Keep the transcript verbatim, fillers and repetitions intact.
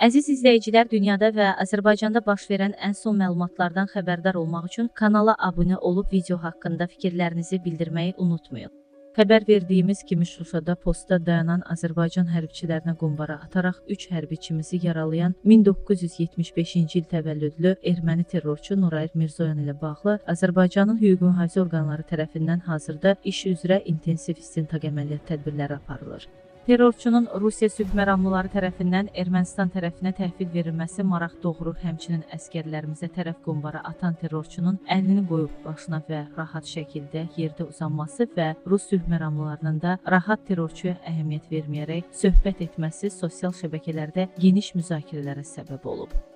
Əziz izləyicilər, dünyada və Azərbaycanda baş verən ən son məlumatlardan xəbərdar olmaq üçün kanala abunə olub video haqqında fikirlərinizi bildirməyi unutmayın. Xəbər verdiyimiz kimi Şuşada postda dayanan Azərbaycan hərbçilərinə qumbara ataraq üç hərbiçimizi yaralayan min doqquz yüz yetmiş beşinci il təvəllüdlü erməni terrorçu Nuray Mirzoyan ilə bağlı Azərbaycanın hüquq mühafizə orqanları tərəfindən hazırda iş üzrə intensiv istintaq əməliyyat tədbirləri aparılır. Terrorçunun Rusiya sülh məramlıları tərəfindən Ermənistan tərəfinə təhvil verilməsi maraq doğurur. Həmçinin əskərlərimizə tərəf qumbara atan terrorçunun əlini qoyub başına və rahat şəkildə yerdə uzanması və Rus sülh məramlılarının da rahat terrorçuya əhəmiyyət verməyərək söhbət etməsi sosial şəbəkələrdə geniş müzakirələrə səbəb olub.